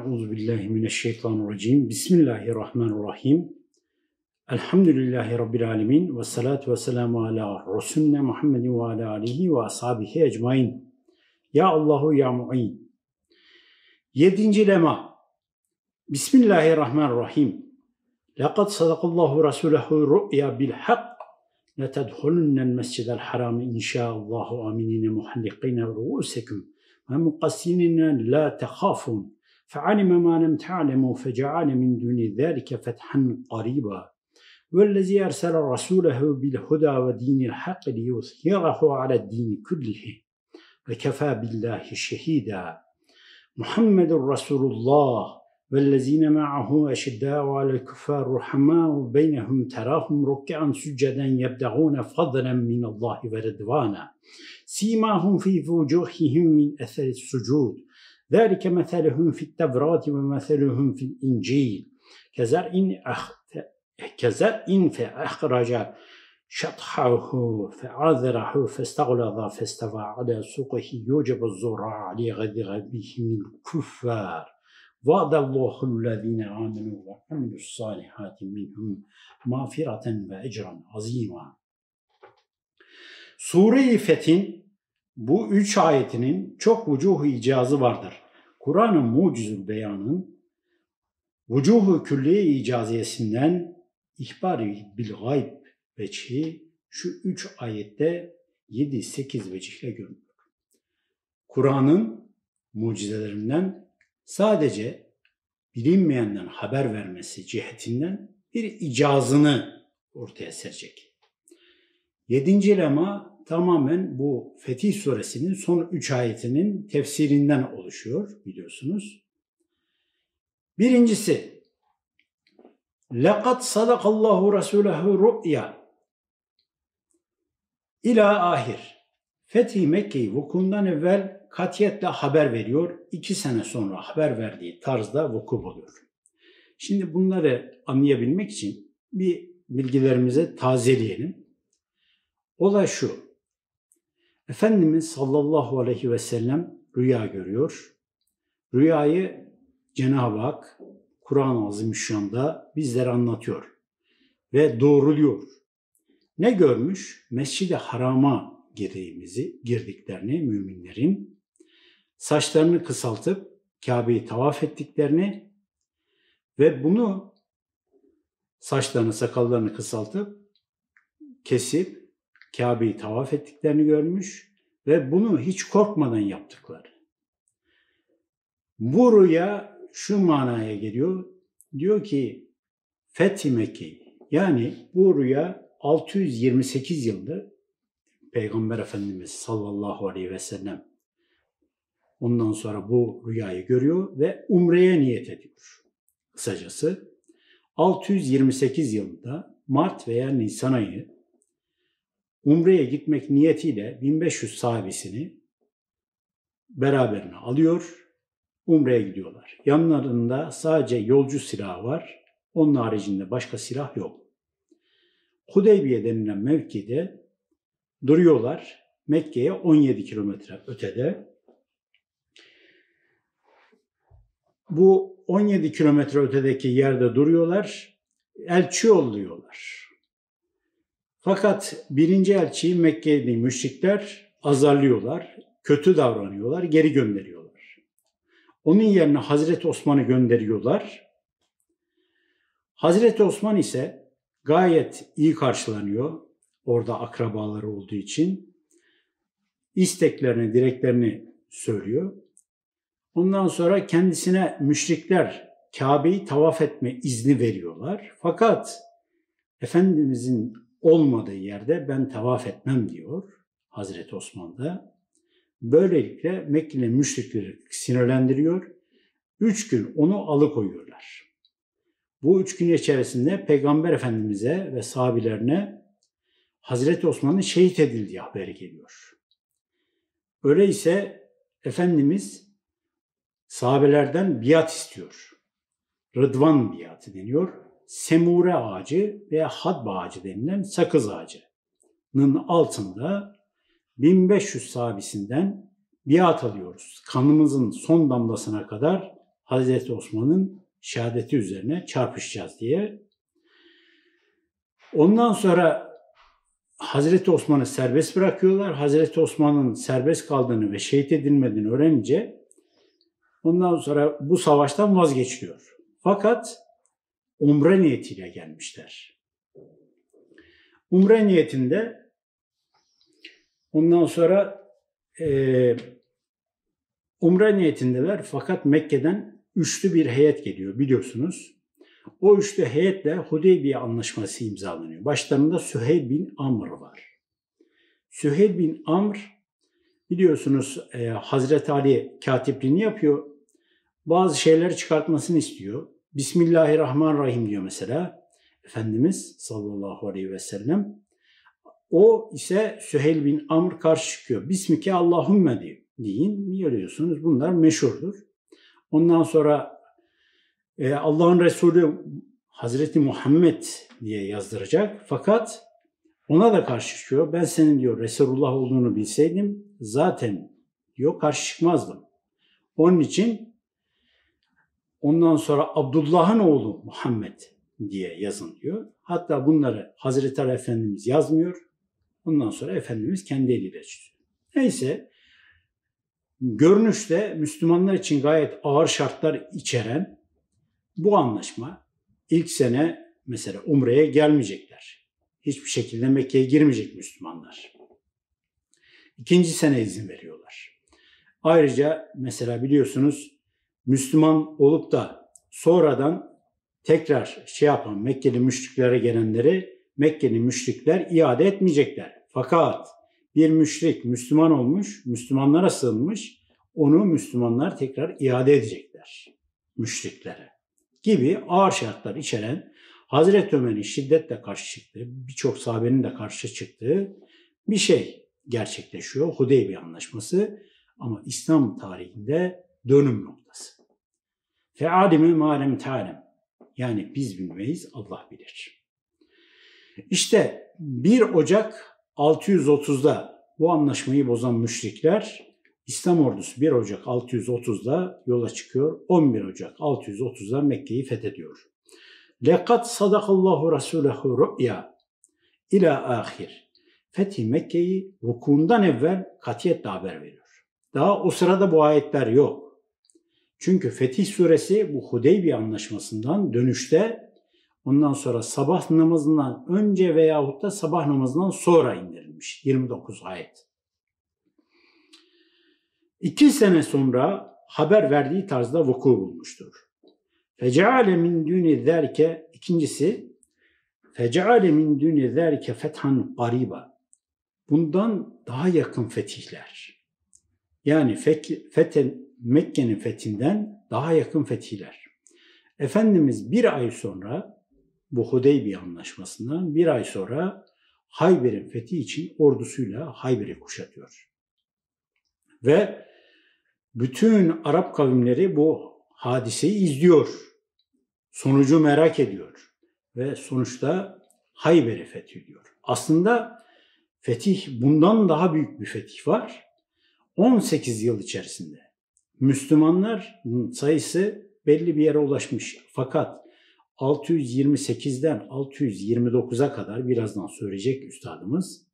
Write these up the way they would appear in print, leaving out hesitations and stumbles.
Euzubillahimineşşeytanirracim. Bismillahirrahmanirrahim. Elhamdülillahi Rabbil alemin. Ve salatu ve selamu ala Resulüne Muhammedin ve ala alihi ve ashabihi ecmain. Ya Allahu ya mu'in. 7. lema. Bismillahirrahmanirrahim. Laqad sadakallahu rasulehu ru'ya bil hak. لَتَدْخُلُنَّ الْمَسْجِدَ الْحَرَامِ اِنْ شَاءَ اللّٰهُ آمِنِينَ مُحَلِّقِينَ رُؤُوسَكُمْ وَمُقَصِّرِينَ لَا تَخَافُونَ فَعَلِمَ مَا لَمْ تَعْلَمُوا فَجَعَلَ مِنْ دُونِ ذَلِكَ فَتْحًا قَرِيبًا وَالَّذِي أَرْسَلَ رَسُولَهُ بِالْهُدَى وَدِينِ الْحَقِّ لِيُظْهِرَهُ عَلَى الدِّينِ كُلِّهِ وَكَفَى بِاللّٰهِ شَهِيدًا محمد رسول الله وَالَّذِينَ مَعَهُ أَشِدَّاءُ عَلَى الْكُفَّارِ رُحَمَاءُ بَيْنَهُمْ تَرَاهُمْ رُكَّعًا سُجَّدًا يَبْتَغُونَ فَضْلًا مِنَ اللَّهِ وَرِضْوَانًا سِيمَاهُمْ فِي وُجُوهِهِمْ مِنْ أَثَرِ السُّجُودِ ذَلِكَ مَثَلُهُمْ فِي التَّوْرَاةِ وَمَثَلُهُمْ فِي الْإِنْجِيلِ كَزَرْعٍ فَأَخْرَجَ شَطْحَهُ فَآزَرَهُ فَاسْتَغْلَظَ فَاسْتَوَىٰ عَلَى سُوقِهِ يُعْجِبُ الزُّرَّاعَ لِيَغِيظَ بِهِمُ الْكُفَّارَ وَعَدَ اللّٰهُ الَّذِينَ آمَنُوا وَعَمِلُوا الصَّالِحَاتِ مِنْهُمْ مَغْفِرَةً وَاَجْرًا عَظِيمًا. Sure-i Fetih'in bu 3 ayetinin çok vucuh-u icazı vardır. Kur'an-ı Mucizül Beyan'ın vucuh-u külliye icaziyesinden ihbar-ı bil gayb veçhi şu 3 ayette 7-8 vecihle görülür. Kur'an'ın mucizelerinden sadece bilinmeyenden haber vermesi cihetinden bir icazını ortaya serecek. 7. lema tamamen bu Fetih Suresinin son 3 ayetinin tefsirinden oluşuyor biliyorsunuz. Birincisi, لَقَدْ صَدَقَ اللّٰهُ رَسُولَهُ رُؤْيَا İlâ ahir. Fethi Mekke'yi vukuundan evvel katiyetle haber veriyor. 2 sene sonra haber verdiği tarzda vuku buluyor. Şimdi bunları anlayabilmek için bir bilgilerimizi tazeleyelim. Olay şu. Efendimiz sallallahu aleyhi ve sellem rüya görüyor. Rüyayı Cenab-ı Hak Kur'an-ı Azimüşşan'da bizlere anlatıyor ve doğruluyor. Ne görmüş? Mescid-i Haram'a girdiklerini müminlerin, saçlarını kısaltıp Kabe'yi tavaf ettiklerini ve bunu saçlarını, sakallarını kısaltıp kesip Kabe'yi tavaf ettiklerini görmüş ve bunu hiç korkmadan yaptıkları. Bu rüya şu manaya geliyor. Diyor ki Fethi Mekke, yani bu rüya 628 yılında Peygamber Efendimiz sallallahu aleyhi ve sellem ondan sonra bu rüyayı görüyor ve umreye niyet ediyor. Kısacası 628 yılında Mart veya Nisan ayı umreye gitmek niyetiyle 1500 sahabesini beraberine alıyor, umreye gidiyorlar. Yanlarında sadece yolcu silahı var, onun haricinde başka silah yok. Hudeybiye denilen mevkide duruyorlar. Mekke'ye 17 kilometre ötede. Bu 17 kilometre ötedeki yerde duruyorlar. Elçi yolluyorlar. Fakat birinci elçiyi Mekke'li müşrikler azarlıyorlar. Kötü davranıyorlar. Geri gönderiyorlar. Onun yerine Hazreti Osman'ı gönderiyorlar. Hazreti Osman ise gayet iyi karşılanıyor. Orada akrabaları olduğu için isteklerini, dileklerini söylüyor. Ondan sonra kendisine müşrikler Kabe'yi tavaf etme izni veriyorlar. Fakat Efendimizin olmadığı yerde ben tavaf etmem diyor Hazreti Osman da. Böylelikle Mekkeli müşrikleri sinirlendiriyor. 3 gün onu alıkoyuyorlar. Bu 3 gün içerisinde Peygamber Efendimiz'e ve sahabilerine Hazreti Osman'ın şehit edildiği haberi geliyor. Öyleyse Efendimiz sahabelerden biat istiyor. Rıdvan biatı deniyor. Semure ağacı veya hadb ağacı denilen sakız ağacının altında 1500 sahabesinden biat alıyoruz. Kanımızın son damlasına kadar Hazreti Osman'ın şehadeti üzerine çarpışacağız diye. Ondan sonra Hazreti Osman'ı serbest bırakıyorlar. Hazreti Osman'ın serbest kaldığını ve şehit edilmediğini öğrenince ondan sonra bu savaştan vazgeçiliyor. Fakat umre niyetiyle gelmişler. Umre niyetinde ondan sonra umre niyetindeler fakat Mekke'den üçlü bir heyet geliyor biliyorsunuz. O üçlü heyetle Hudeybiye Anlaşması imzalanıyor. Başlarında Süheyl bin Amr var. Süheyl bin Amr biliyorsunuz Hazreti Ali katipliğini yapıyor. Bazı şeyleri çıkartmasını istiyor. Bismillahirrahmanirrahim diyor mesela Efendimiz sallallahu aleyhi ve sellem. O ise Süheyl bin Amr karşı çıkıyor. Bismike Allahümme diyor. Deyin. Biliyorsunuz bunlar meşhurdur. Ondan sonra Allah'ın Resulü Hazreti Muhammed diye yazdıracak. Fakat ona da karşı çıkıyor. Ben senin diyor Resulullah olduğunu bilseydim zaten diyor karşı çıkmazdım. Onun için ondan sonra Abdullah'ın oğlu Muhammed diye yazın diyor. Hatta bunları Hazreti Ali Efendimiz yazmıyor. Ondan sonra Efendimiz kendi eliyle çiziyor. Neyse görünüşte Müslümanlar için gayet ağır şartlar içeren bu anlaşma ilk sene mesela Umre'ye gelmeyecekler. Hiçbir şekilde Mekke'ye girmeyecek Müslümanlar. İkinci sene izin veriyorlar. Ayrıca mesela biliyorsunuz Müslüman olup da sonradan tekrar yapan Mekkeli müşriklere gelenleri Mekkeli müşrikler iade etmeyecekler. Fakat bir müşrik Müslüman olmuş, Müslümanlara sığınmış, onu Müslümanlar tekrar iade edecekler müşriklere gibi ağır şartlar içeren Hazreti Ömer'in şiddetle karşı çıktığı, birçok sahabenin de karşı çıktığı bir şey gerçekleşiyor. Hudeybiye Anlaşması ama İslam tarihinde dönüm noktası. Fe'alime mâlem ta'lem. Yani biz bilmeyiz, Allah bilir. İşte 1 Ocak 630'da bu anlaşmayı bozan müşrikler İslam ordusu 1 Ocak 630'da yola çıkıyor. 11 Ocak 630'da Mekke'yi fethediyor. Lekad sadakallahu rasulehu ru'ya ila ahir. Fethi Mekke'yi rukundan evvel katiyetle haber veriyor. Daha o sırada bu ayetler yok. Çünkü Fetih Suresi bu Hudeybiye Anlaşması'ndan dönüşte ondan sonra sabah namazından önce veyahut da sabah namazından sonra indirilmiş. 29 ayet. 2 sene sonra haber verdiği tarzda vuku bulmuştur. Feceale min dûni zâlike ikincisi feceale min dûni zâlike fethan qariba. Bundan daha yakın fetihler. Yani Mekke'nin fethinden daha yakın fetihler. Efendimiz bir ay sonra bu Hudeybiye Anlaşması'ndan bir ay sonra Hayber'in fethi için ordusuyla Hayber'i kuşatıyor. Ve bütün Arap kavimleri bu hadiseyi izliyor. Sonucu merak ediyor. Ve sonuçta Hayber'i fethediyor. Aslında fetih bundan daha büyük bir fetih var. 18 yıl içerisinde Müslümanlar sayısı belli bir yere ulaşmış. Fakat 628'den 629'a kadar birazdan söyleyecek üstadımız.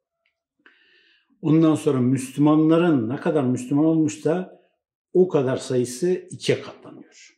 Ondan sonra Müslümanların ne kadar Müslüman olmuşsa o kadar sayısı 2'ye katlanıyor.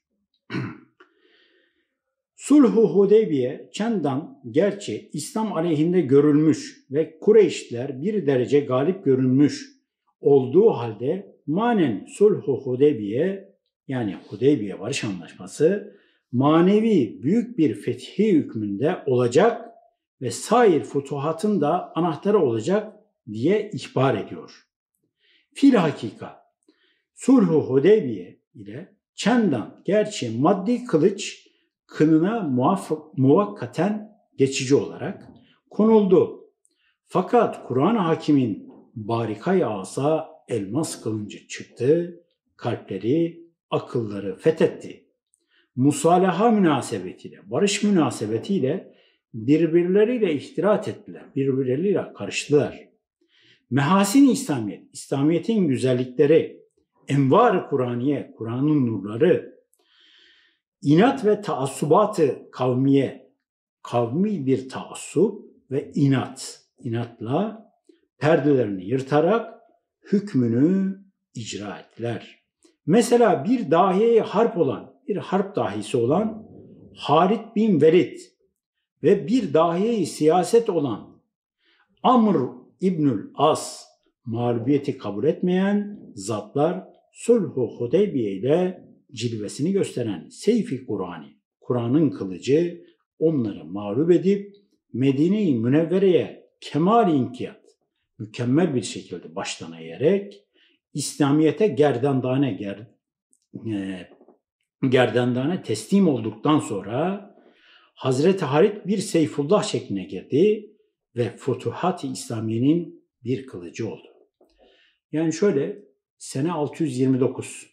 Sulh-u Hudeybiye çendan gerçi İslam aleyhinde görülmüş ve Kureyşliler bir derece galip görülmüş olduğu halde manen Sulh-u Hudeybiye yani Hudeybiye Barış Anlaşması manevi büyük bir fethi hükmünde olacak ve sair futuhatın da anahtarı olacak diye ihbar ediyor. Fil hakika Sulh-u Hudeybiye ile çendan gerçi maddi kılıç kınına muvakkaten geçici olarak konuldu. Fakat Kur'an-ı Hakim'in barikay asa elmas kılıncı çıktı, kalpleri, akılları fethetti. Musalaha münasebetiyle, barış münasebetiyle birbirleriyle ihtirat ettiler, birbirleriyle karıştılar. Mehasin-i İslamiyet, İslamiyet'in güzellikleri, envar-ı Kur'aniye, Kur'an'ın nurları, İnat ve taassubatı kavmiye, kavmi bir taassup ve inatla perdelerini yırtarak hükmünü icra ettiler. Mesela bir harp dahisi olan Halid bin Velid ve bir dahiye siyaset olan Amr İbnül As mağlubiyeti kabul etmeyen zatlar Sulh-u Hudeybiye ile cilvesini gösteren Seyfi Kur'an'ın kılıcı onları mağlup edip Medine-i Münevvere'ye kemal-i inkiyat mükemmel bir şekilde baştan eğerek İslamiyet'e gerdandane teslim olduktan sonra Hazreti Halid bir Seyfullah şekline girdi ve Futuhat-ı İslamiye'nin bir kılıcı oldu. Yani şöyle, sene 629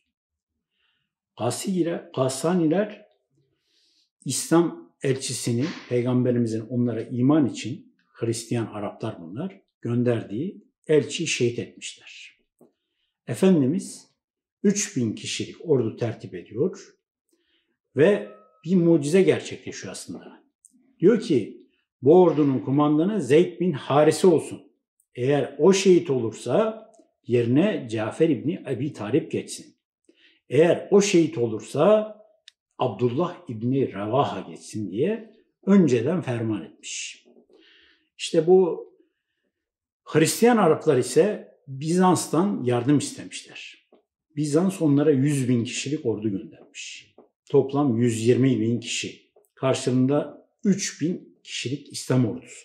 Gassaniler İslam elçisini, Peygamberimizin onlara iman için, Hristiyan Araplar bunlar, gönderdiği elçiyi şehit etmişler. Efendimiz 3000 kişilik ordu tertip ediyor ve bir mucize gerçekleşiyor aslında. Diyor ki bu ordunun kumandanı Zeyd bin Harise olsun. Eğer o şehit olursa yerine Cafer İbni Ebi Talib geçsin. Eğer o şehit olursa Abdullah İbni Revaha geçsin diye önceden ferman etmiş. İşte bu Hristiyan Araplar ise Bizans'tan yardım istemişler. Bizans onlara 100.000 kişilik ordu göndermiş. Toplam 120.000 kişi. Karşılığında 3.000 kişilik İslam ordusu.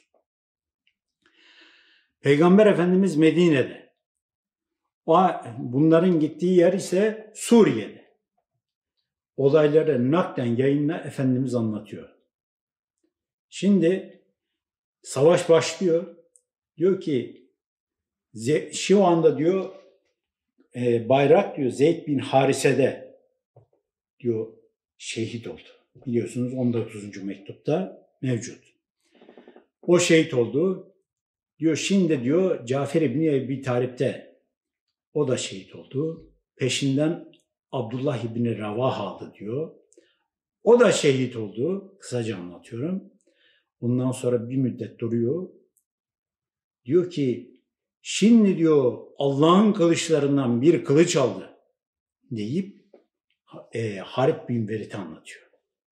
Peygamber Efendimiz Medine'de. Bunların gittiği yer ise Suriye'de. Olayları naklen yayınla Efendimiz anlatıyor. Şimdi savaş başlıyor. Diyor ki şu anda diyor bayrak diyor Zeyd bin Harise'de diyor şehit oldu. Biliyorsunuz 19. mektupta mevcut. O şehit oldu. Diyor şimdi diyor Cafer İbni Ebi Talib'te o da şehit oldu. Peşinden Abdullah İbni Revaha aldı diyor. O da şehit oldu. Kısaca anlatıyorum. Bundan sonra bir müddet duruyor. Diyor ki şimdi diyor Allah'ın kılıçlarından bir kılıç aldı deyip Halid bin Velid'i anlatıyor.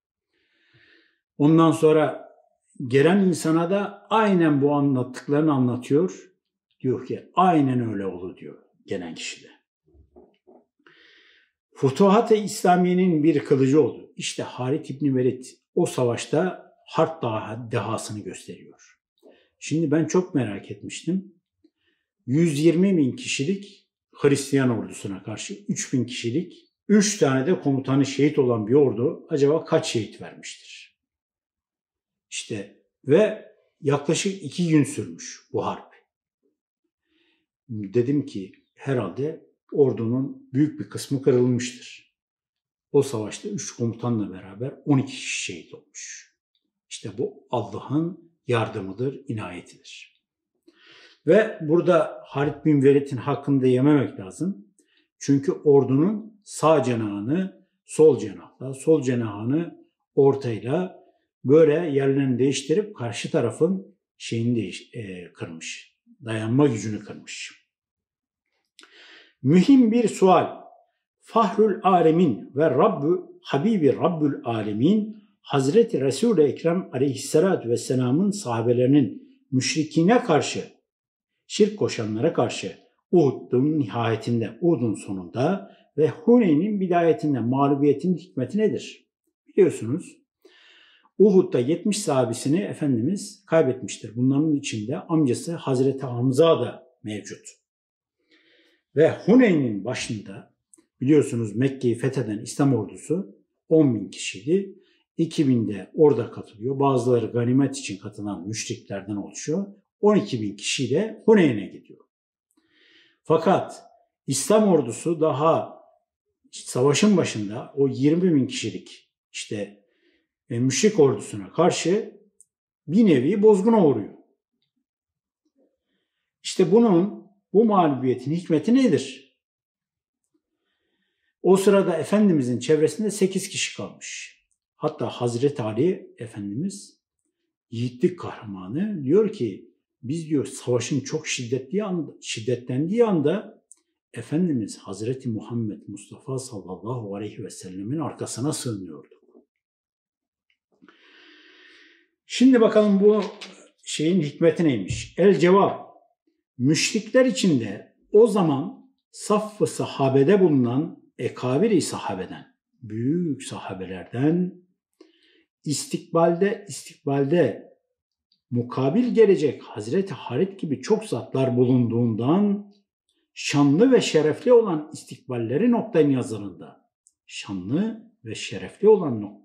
Ondan sonra gelen insana da aynen bu anlattıklarını anlatıyor. Diyor ki aynen öyle oldu diyor gelen kişi de. Futuhat-ı İslamiye'nin bir kılıcı oldu. İşte Halid İbni Velid o savaşta harp dehasını gösteriyor. Şimdi ben çok merak etmiştim. 120.000 kişilik Hristiyan ordusuna karşı 3.000 kişilik 3 tane de komutanı şehit olan bir ordu acaba kaç şehit vermiştir? İşte ve yaklaşık 2 gün sürmüş bu harp. Dedim ki herhalde ordunun büyük bir kısmı kırılmıştır. O savaşta 3 komutanla beraber 12 kişi şehit olmuş. İşte bu Allah'ın yardımıdır, inayetidir. Ve burada Halid bin Velid'in hakkını da yememek lazım. Çünkü ordunun sağ cenahını sol cenahını ortayla böyle yerlerini değiştirip karşı tarafın kırmış. Dayanma gücünü kırmış. Mühim bir sual. Fahrül Alemin ve Habibi Rabbül Alemin Hazreti Resul-i Ekrem aleyhissalatü vesselamın sahabelerinin müşrikine karşı, şirk koşanlara karşı Uhud'un sonunda ve Huneyn'in bidayetinde mağlubiyetin hikmeti nedir? Biliyorsunuz Uhud'da 70 sahabesini Efendimiz kaybetmiştir. Bunların içinde amcası Hazreti Hamza da mevcut. Ve Huneyn'in başında biliyorsunuz Mekke'yi fetheden İslam ordusu 10.000 kişiydi. 2.000 de orada katılıyor. Bazıları ganimet için katılan müşriklerden oluşuyor. 12.000 kişi de Huneyn'e gidiyor. Fakat İslam ordusu daha savaşın başında o 20.000 kişilik müşrik ordusuna karşı bir nevi bozguna uğruyor. İşte bu mağlubiyetin hikmeti nedir? O sırada Efendimizin çevresinde 8 kişi kalmış. Hatta Hazreti Ali Efendimiz yiğitlik kahramanı diyor ki biz diyor savaşın çok şiddetlendiği anda Efendimiz Hazreti Muhammed Mustafa sallallahu aleyhi ve sellemin arkasına sığınıyorduk. Şimdi bakalım bu şeyin hikmeti neymiş? El cevap. Müşrikler içinde o zaman saf-ı sahabede bulunan ekabir-i sahabeden, büyük sahabelerden istikbalde mukabil gelecek Hazreti Halit gibi çok zatlar bulunduğundan şanlı ve şerefli olan istikballeri nokta nazarında, şanlı ve şerefli olan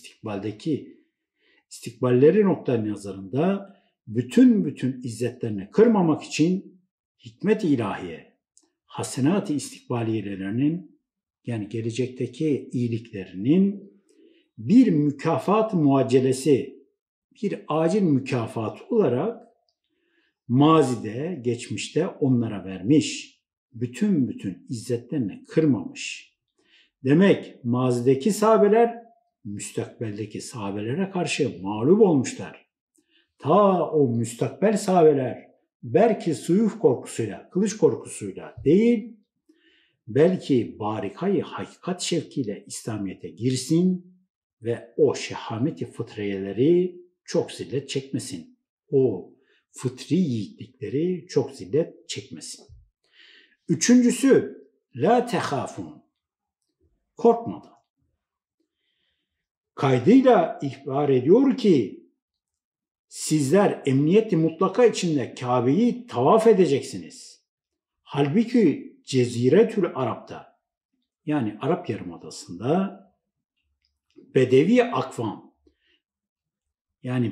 istikballeri nokta nazarında bütün izzetlerini kırmamak için hikmet-i ilahiye, hasenat-ı istikbaliyelerinin yani gelecekteki iyiliklerinin bir mükafat muaccelesi, bir acil mükafatı olarak mazide, geçmişte onlara vermiş. Bütün izzetlerini kırmamış. Demek mazideki sahabeler müstakbeldeki sahabelere karşı mağlup olmuşlar. Ta o müstakbel sahabeler belki suyuf korkusuyla, kılıç korkusuyla değil, belki barikayı hakikat şevkiyle İslamiyet'e girsin ve o şehameti fıtriyeleri çok zillet çekmesin. O fıtri yiğitlikleri çok zillet çekmesin. Üçüncüsü, la tehafun. Korkmadan. Kaydıyla ihbar ediyor ki sizler emniyeti mutlaka içinde Kabe'yi tavaf edeceksiniz. Halbuki Ceziretül Arap'ta yani Arap Yarımadası'nda Bedevi akvam yani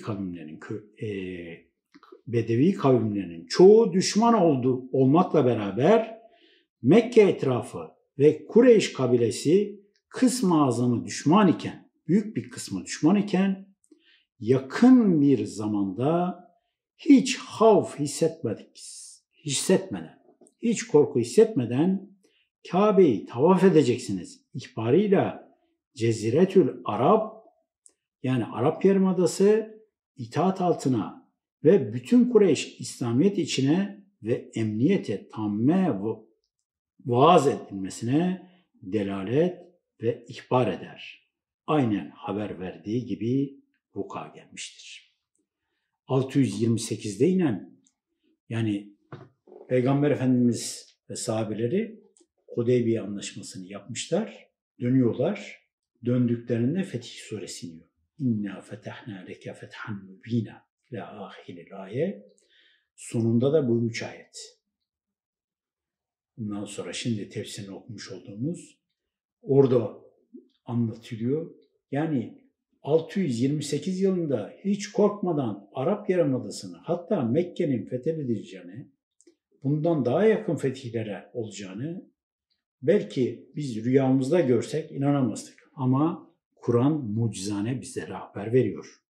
Bedevi kavimlerinin çoğu düşman olmakla beraber Mekke etrafı ve Kureyş kabilesi kısmı azamı düşman iken, büyük bir kısmı düşman iken yakın bir zamanda hiç havf hissetmeden, hiç korku hissetmeden Kabe'yi tavaf edeceksiniz ihbarıyla Ceziretül Arap yani Arap Yarımadası itaat altına ve bütün Kureyş İslamiyet içine ve emniyete tamme vaaz edilmesine delalet ve ihbar eder. Aynen haber verdiği gibi vuku gelmiştir. 628'de inen yani Peygamber Efendimiz ve sahabeleri Hudeybiye anlaşmasını yapmışlar, dönüyorlar. Döndüklerinde Fetih Suresi iniyor. İnna fetahna leke fethan mübina ila ahiril ayet. Sonunda da bu 3 ayet. Bundan sonra şimdi tefsirini okumuş olduğumuz orada anlatılıyor. Yani 628 yılında hiç korkmadan Arap Yarımadası'nı hatta Mekke'nin fethedileceğini, bundan daha yakın fetihlere olacağını belki biz rüyamızda görsek inanamazdık. Ama Kur'an mucizane bizlere haber veriyor.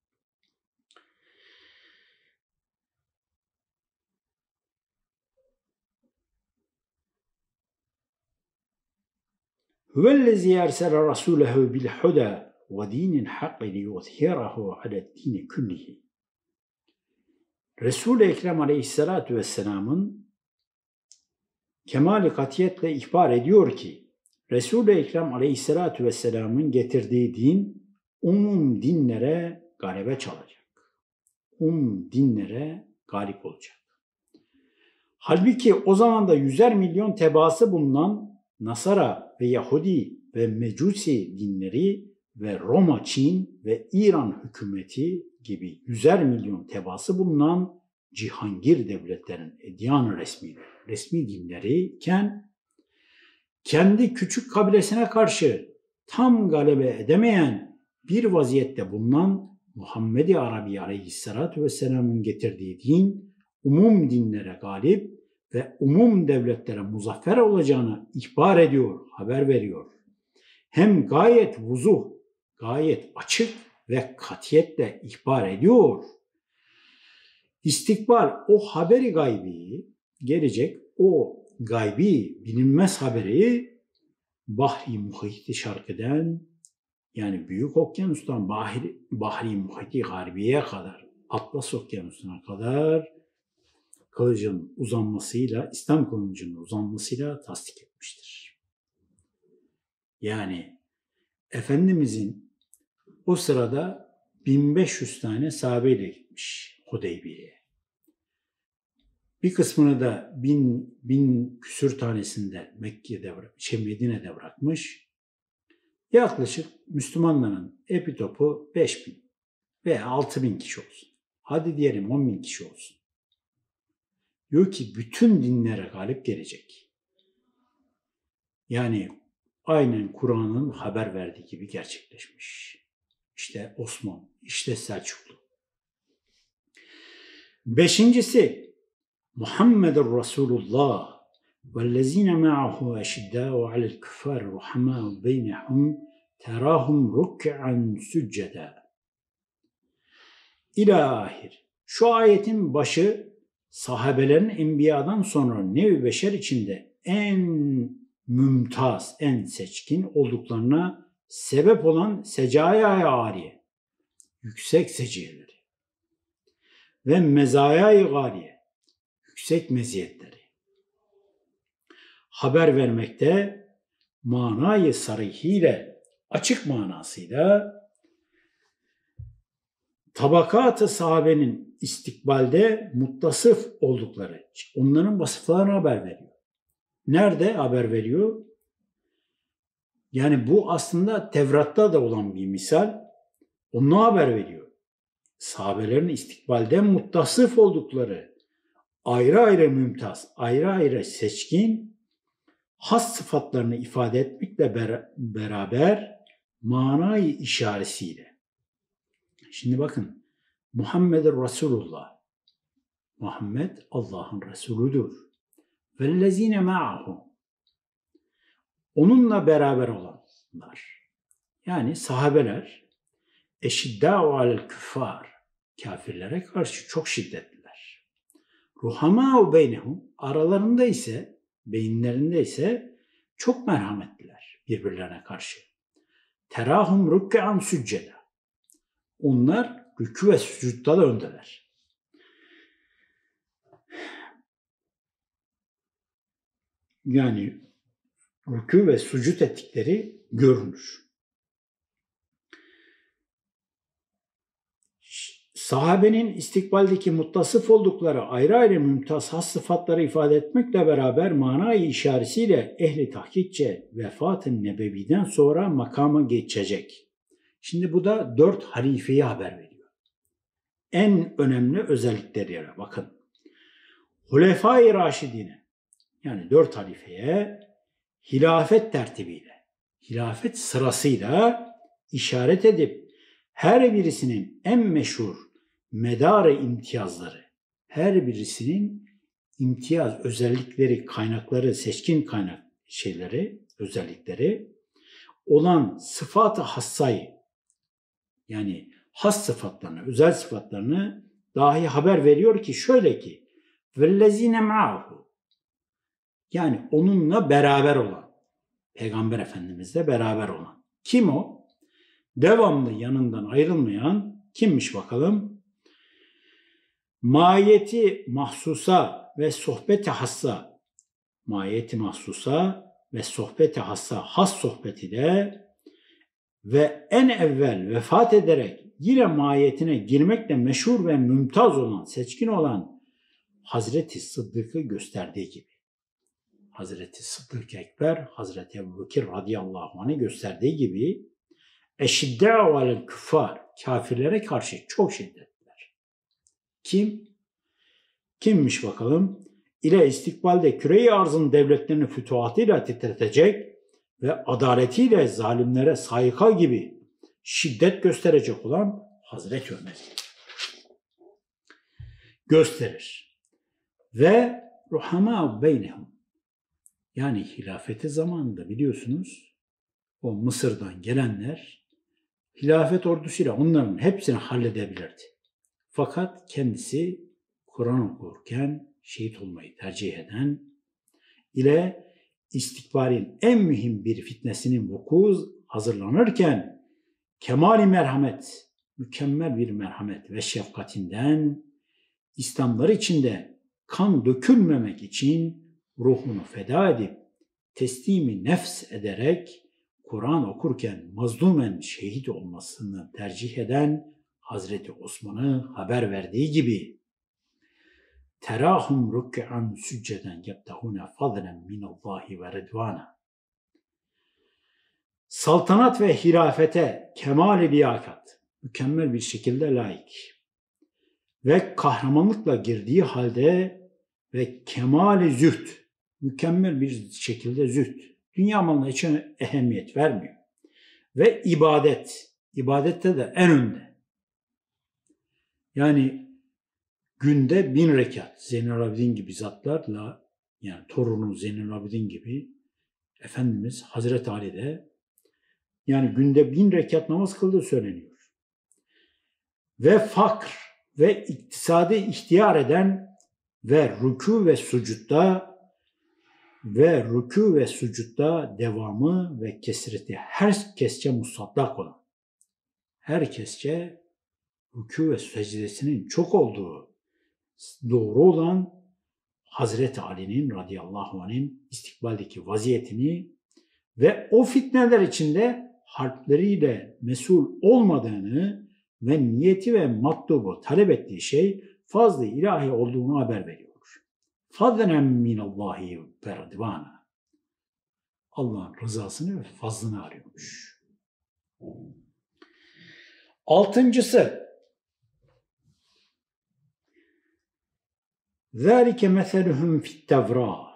Huvellezî ersele rasûlehu bil huda ve dînil hakkı liyuzhirahu ale'd-dîni küllihi. Resul-i Ekrem Aleyhisselatü Vesselam'ın kemal-i katiyetle ihbar ediyor ki Resul-i Ekrem Aleyhisselatü Vesselam'ın getirdiği din dinlere galebe çalacak. Dinlere galip olacak. Halbuki o zaman da 100'er milyon tebaası bulunan Nasara ve Yahudi ve Mecusi dinleri ve Roma, Çin ve İran hükümeti gibi 100'er milyon tebaası bulunan cihangir devletlerin edyan resmi dinleri iken kendi küçük kabilesine karşı tam galebe edemeyen bir vaziyette bulunan Muhammed-i Arabi Aleyhisselatü Vesselam'ın getirdiği din dinlere galip ve devletlere muzaffer olacağını ihbar ediyor, haber veriyor. Hem gayet gayet açık ve katiyetle ihbar ediyor. İstikbal o haberi gaybi, gelecek o gaybi bilinmez haberi Bahri Muhit-i Şarkı'dan Yani Büyük Okyanus'tan Bahri Muhiti Garbiye'ye kadar, Atlas Okyanusu'na kadar kılıcın uzanmasıyla, İslam kılıcının uzanmasıyla tasdik etmiştir. Yani Efendimizin o sırada 1500 tane sahabeyle gitmiş Hudeybiye'ye. Bir kısmını da bin küsür tanesinde Medine'de bırakmış. Yaklaşık Müslümanların epitopu 5000 veya 6000 kişi olsun. Hadi diyelim 10.000 kişi olsun. Diyor ki bütün dinlere galip gelecek. Yani aynen Kur'an'ın haber verdiği gibi gerçekleşmiş. İşte Osman, işte Selçuklu. Beşincisi, Muhammedur Resulullah vellezine ma'ahu eşiddâ'u alel küffâr ruhamâ'u beynehum terahum ruk'an sücceda. İlahir. Şu ayetin başı sahabelerin enbiyadan sonra nev-i beşer içinde en mümtaz, en seçkin olduklarına sebep olan secaya-i âliye, yüksek seciyeleri ve mezaya-i gâliye, yüksek meziyetleri haber vermekte, manayı sarihiyle, açık manasıyla tabakat-ı sahabenin istikbalde muttasıf oldukları, onların vasıflarını haber veriyor. Nerede haber veriyor? Yani bu aslında Tevrat'ta da olan bir misal. Onu haber veriyor. Sahabelerin istikbalde muttasıf oldukları, ayrı ayrı mümtaz, ayrı ayrı seçkin, has sıfatlarını ifade etmekle beraber manayı işaretiyle. Şimdi bakın, Muhammedur Resulullah. Muhammed Allah'ın Resulüdür. Vellezine ma'ahu. Onunla beraber olanlar. Yani sahabeler eşiddâ'u alel küffâr. Kafirlere karşı çok şiddetliler. Ruhamâ'u beynehum. Aralarında ise, beyinlerinde ise çok merhametliler birbirlerine karşı. Terahum rük'an sücceda. Onlar rükû ve sücutta da öndeler. Yani rükû ve sucud ettikleri görünür. Sahabenin istikbaldeki muttasıf oldukları ayrı ayrı mümtaz has sıfatları ifade etmekle beraber manayı işaretiyle ehli tahkikçe vefat-ı nebeviden sonra makama geçecek. Şimdi bu da 4 halifeyi haber veriyor. En önemli özelliklerine bakın. Hulefai Raşidine, yani 4 halifeye hilafet tertibiyle, hilafet sırasıyla işaret edip her birisinin en meşhur medarı imtiyazları, her birisinin imtiyaz özellikleri, kaynakları, seçkin kaynak özellikleri olan sıfat-ı hassayı, yani has sıfatlarını, özel sıfatlarını dahi haber veriyor ki şöyle ki vellezine ma'ahu, yani onunla beraber olan, Peygamber Efendimizle beraber olan. Kim o? Devamlı yanından ayrılmayan kimmiş bakalım? Mahiyeti mahsusa ve sohbeti hassa, mahiyeti mahsusa ve sohbeti hassa, has sohbetiyle ve en evvel vefat ederek yine mahiyetine girmekle meşhur ve mümtaz olan, seçkin olan Hazreti Sıddık'ı gösterdiği gibi. Hazreti Sıddık Ekber, Hazreti Ebubekir radıyallahu anh'ı gösterdiği gibi eşiddâ'u alel küffâr, kafirlere karşı çok şiddetliler. Kim? Kimmiş bakalım? İle istikbalde küre-i arzın devletlerini fütuhatıyla titretecek ve adaletiyle zalimlere sayıka gibi şiddet gösterecek olan Hazreti Ömer gösterir. Ve ruhamâ beynehum, yani hilafeti zamanında biliyorsunuz o Mısır'dan gelenler hilafet ordusuyla onların hepsini halledebilirdi. Fakat kendisi Kur'an okurken şehit olmayı tercih eden ile istikbalin en mühim bir fitnesinin vuku hazırlanırken kemali merhamet, mükemmel bir merhamet ve şefkatinden İslamlar içinde kan dökülmemek için ruhunu feda edip teslimi nefs ederek Kur'an okurken mazlumen şehit olmasını tercih eden Hazreti Osman'ı haber verdiği gibi terahum rük'an sücceden yebtahune fadlen minallahi ve redvana. Saltanat ve hilafete kemal-i liyakat, mükemmel bir şekilde layık ve kahramanlıkla girdiği halde ve kemal-i zühd, mükemmel bir şekilde zühd, dünya malına hiç ehemmiyet vermiyor. Ve ibadet, ibadette de en önde. Yani günde 1000 rekat Zeynel Abidin gibi zatlarla, yani torunu Zeynel Abidin gibi Efendimiz Hazreti Ali'de yani günde 1000 rekat namaz kıldığı söyleniyor. Ve fakr ve iktisadi ihtiyar eden ve rükû ve sucutta devamı ve kesreti herkesçe musaddak olan, herkesçe rükû ve secdesinin çok olduğu, doğru olan Hazreti Ali'nin radıyallahu anh'ın istikbaldeki vaziyetini ve o fitneler içinde harpleriyle mesul olmadığını ve niyeti ve matlubu talep ettiği şey fazl-ı ilahi olduğunu haber veriyor. Fadlen minallahi ve redvana. Allah'ın rızasını ve fazlını arıyormuş. Altıncısı, ذَٰلِكَ مَثَلُهُمْ فِي التَّوْرَاةِ.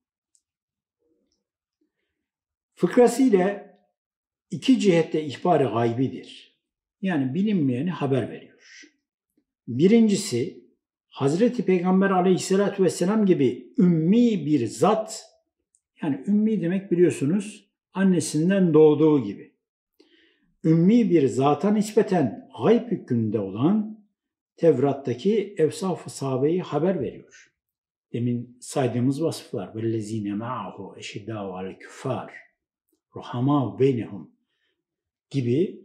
Fıkrasıyla iki cihette ihbar-ı gaybidir. Yani bilinmeyeni haber veriyor. Birincisi, Hazreti Peygamber aleyhissalatü vesselam gibi ümmi bir zat, yani ümmi demek biliyorsunuz annesinden doğduğu gibi. Ümmi bir zata nispeten gayb hükmünde olan Tevrat'taki evsaf-ı sahabeyi haber veriyor. Demin saydığımız vasıflar وَالَّذ۪ينَ مَعَهُ اَشِدَّاءُ عَلَى الْكُفَّارِ رُحَمَاءُ بَيْنَهُمْ gibi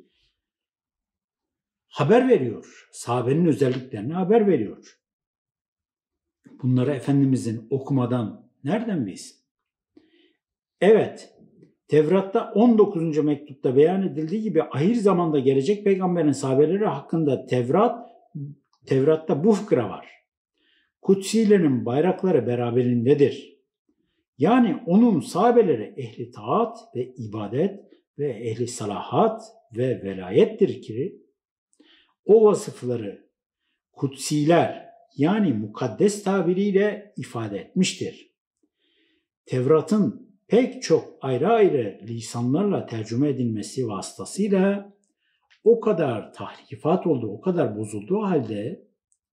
haber veriyor. Sahabenin özelliklerini haber veriyor. Bunları Efendimizin okumadan nereden bilsin? Evet, Tevrat'ta 19. mektupta beyan edildiği gibi ahir zamanda gelecek peygamberin sahabeleri hakkında Tevrat'ta bu fıkra var. Kutsilerin bayrakları beraberindedir. Yani onun sahabeleri ehli taat ve ibadet ve ehli salahat ve velayettir ki o vasıfları kutsiler yani mukaddes tabiriyle ifade etmiştir. Tevrat'ın pek çok ayrı ayrı lisanlarla tercüme edilmesi vasıtasıyla o kadar tahrifat oldu, o kadar bozulduğu halde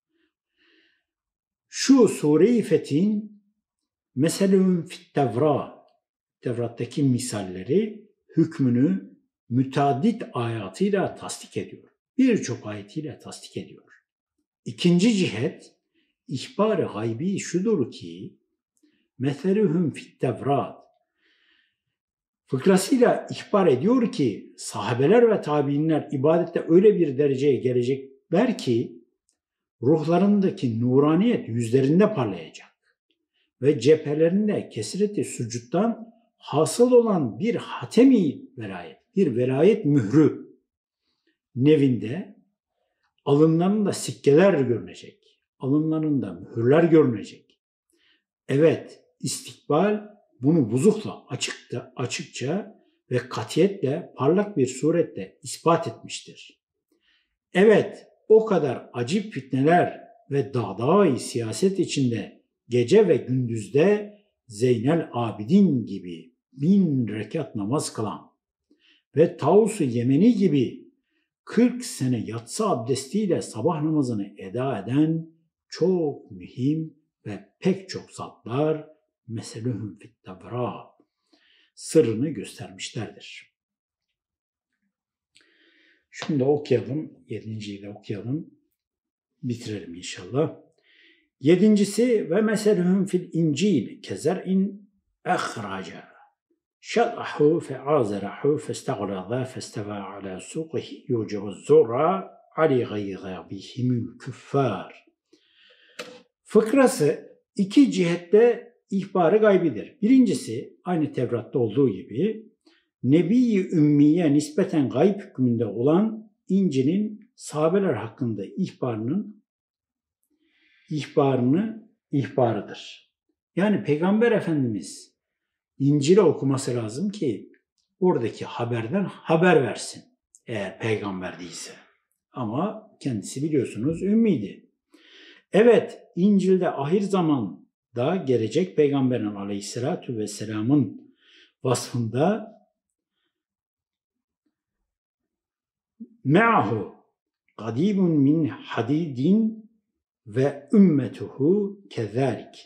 şu Sure-i Fetih'in meselun fit Tevrat'taki misalleri hükmünü müteaddit ayatıyla tasdik ediyor. Birçok ayetiyle tasdik ediyor. İkinci cihet, ihbar-ı gaybi şudur ki, meselühüm fit Tevrat, fıkrasıyla ihbar ediyor ki, sahabeler ve tabiinler ibadette öyle bir dereceye gelecekler ki, ruhlarındaki nuraniyet yüzlerinde parlayacak ve cephelerinde kesreti sucuttan hasıl olan bir hatemi velayet, bir velayet mührü nevinde alınlarında sikkeler görünecek, alınlarında mühürler görünecek. Evet, istikbal bunu vuzukla, açıkça ve katiyetle, parlak bir surette ispat etmiştir. Evet, o kadar acip fitneler ve dağdağ-i siyaset içinde gece ve gündüzde Zeynel Abidin gibi 1000 rekat namaz kılan ve Tavus-u Yemeni gibi 40 sene yatsı abdestiyle sabah namazını eda eden çok mühim ve pek çok zatlar meselühüm fit tebra sırrını göstermişlerdir. Şunu da okuyalım. 7.'yi de okuyalım. Bitirelim inşallah. 7.'si ve meselühüm fil incil kezer'in ehraca شطحوا فعازرحوا فاستغلظ فاستوى على سوقه يوجب الزرع علي غيظ بهم الكفار. Fıkrası iki cihette ihbarı gaybidir. Birincisi aynı Tevrat'ta olduğu gibi Nebi-i Ümmiye nispeten gayb hükmünde olan İncil'in sahabeler hakkında ihbarıdır. Yani Peygamber Efendimiz İncil'i okuması lazım ki oradaki haberden haber versin eğer peygamber değilse. Ama kendisi biliyorsunuz ümmiydi. Evet, İncil'de ahir zamanda gelecek Peygamberin aleyhissalatu vesselamın vasfında me'ahu kadibun min hadidin ve ümmetuhu kezalik.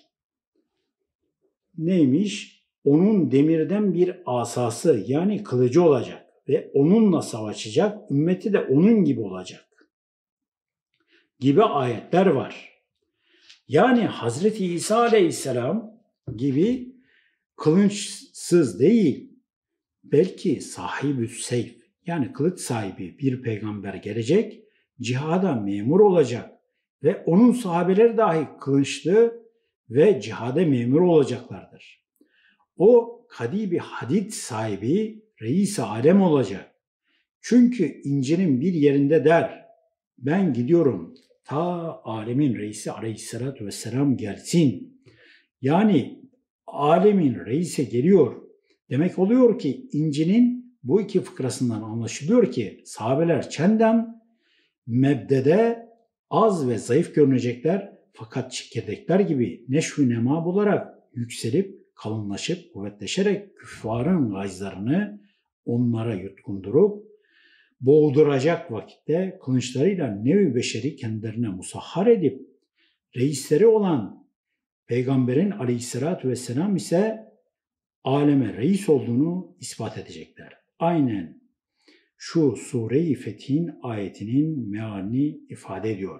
Neymiş? Onun demirden bir asası yani kılıcı olacak ve onunla savaşacak, ümmeti de onun gibi olacak gibi ayetler var. Yani Hazreti İsa Aleyhisselam gibi kılıçsız değil, belki sahibi seyf yani kılıç sahibi bir peygamber gelecek, cihada memur olacak ve onun sahabeleri dahi kılıçlı ve cihada memur olacaklardır. O kadibi hadid sahibi reis-i alem olacak. Çünkü İncil'in bir yerinde der, ben gidiyorum ta alemin reisi aleyhissalatü vesselam gelsin. Yani alemin reisi geliyor. Demek oluyor ki İncil'in bu iki fıkrasından anlaşılıyor ki sahabeler çenden mebdede az ve zayıf görünecekler fakat çekirdekler gibi neşv-i nema bularak yükselip kalınlaşıp kuvvetleşerek küffarın gayzlarını onlara yutkundurup boğduracak vakitte kılıçlarıyla nev-i beşeri kendilerine musahhar edip reisleri olan Peygamberin aleyhissalatü vesselam ise aleme reis olduğunu ispat edecekler. Aynen şu Sure-i Fetih'in ayetinin mealini ifade ediyor.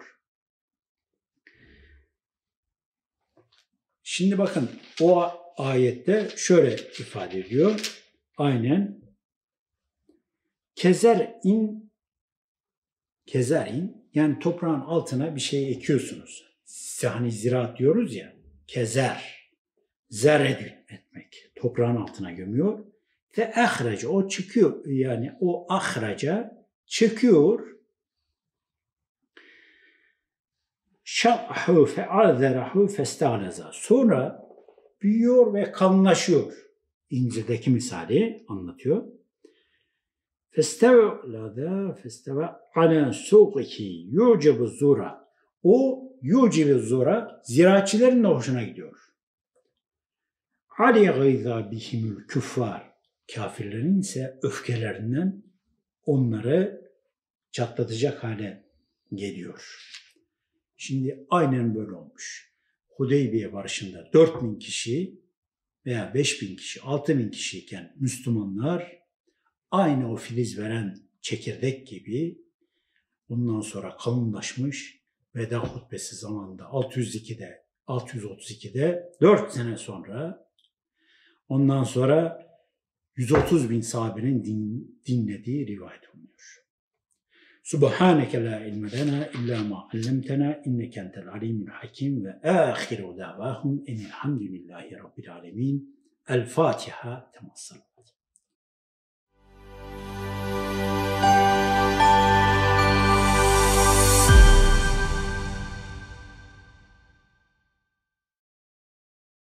Şimdi bakın o ayette şöyle ifade ediyor. Aynen kezer'in yani toprağın altına bir şey ekiyorsunuz. Hani ziraat diyoruz ya, zerre etmek. Toprağın altına gömüyor ve ahrece o çıkıyor yani o ahraca çıkıyor. Şa'hu fe'azerahu festaglaza. Sonra büyüyor ve kalınlaşıyor. İncil'deki misali anlatıyor. Festeve ala suqihi yucibu zura. O yucibu zura ziraatçilerin de hoşuna gidiyor. Ali gayza bihimül küffar. Kafirlerin ise öfkelerinden onları çatlatacak hale geliyor. Şimdi aynen böyle olmuş. Hudeybiye barışında 4000 kişi veya 5000 kişi, 6000 kişiyken Müslümanlar aynı o filiz veren çekirdek gibi bundan sonra kalınlaşmış veda hutbesi zamanında 632'de 4 sene sonra ondan sonra 130 bin sahabenin dinlediği rivayet oluyor. Subhaneke la ilme lena illa ma allamtena inneke entel alimul hakim ve ahiru davahum enilhamdülillahi rabbil alemin. El Fatiha. Temas.